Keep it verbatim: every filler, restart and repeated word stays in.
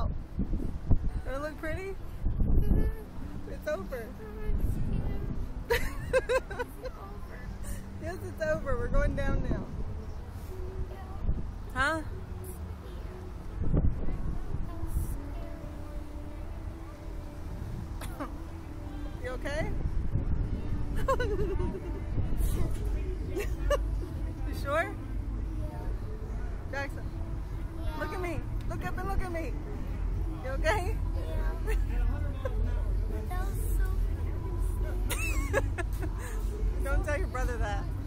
Does it look pretty? It's over. Yes, it's over. We're going down now. Huh? You okay? You sure? Jackson, look at me. Look up and look at me. You okay? Don't tell your brother that.